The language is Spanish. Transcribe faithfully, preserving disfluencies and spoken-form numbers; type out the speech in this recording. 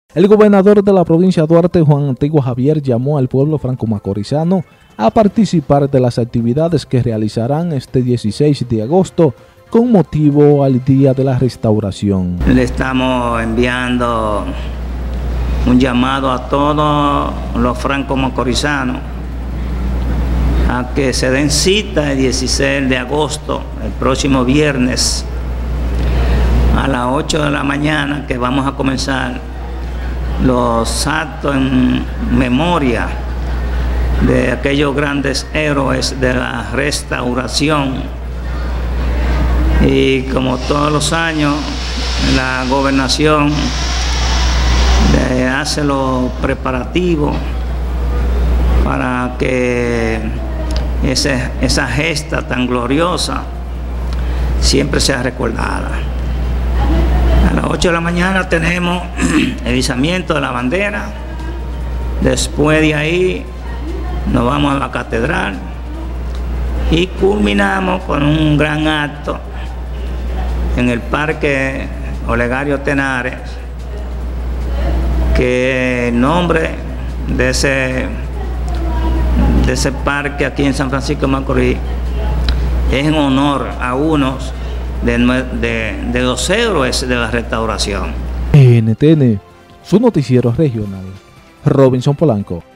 El gobernador de la provincia de Duarte, Juan Antigua Javier, llamó al pueblo franco-macorizano a participar de las actividades que realizarán este dieciséis de agosto con motivo al Día de la Restauración. Le estamos enviando un llamado a todos los franco-macorizanos a que se den cita el dieciséis de agosto, el próximo viernes, a las ocho de la mañana, que vamos a comenzar los actos en memoria de aquellos grandes héroes de la restauración. Y como todos los años, la gobernación hace los preparativos para que ese, esa gesta tan gloriosa siempre sea recordada. A las ocho de la mañana tenemos el izamiento de la bandera. Después de ahí nos vamos a la catedral y culminamos con un gran acto en el Parque Olegario Tenares, que el nombre de ese, de ese parque aquí en San Francisco de Macorís es en honor a unos de, de, de los héroes de la restauración. N T N, su noticiero regional, Robinson Polanco.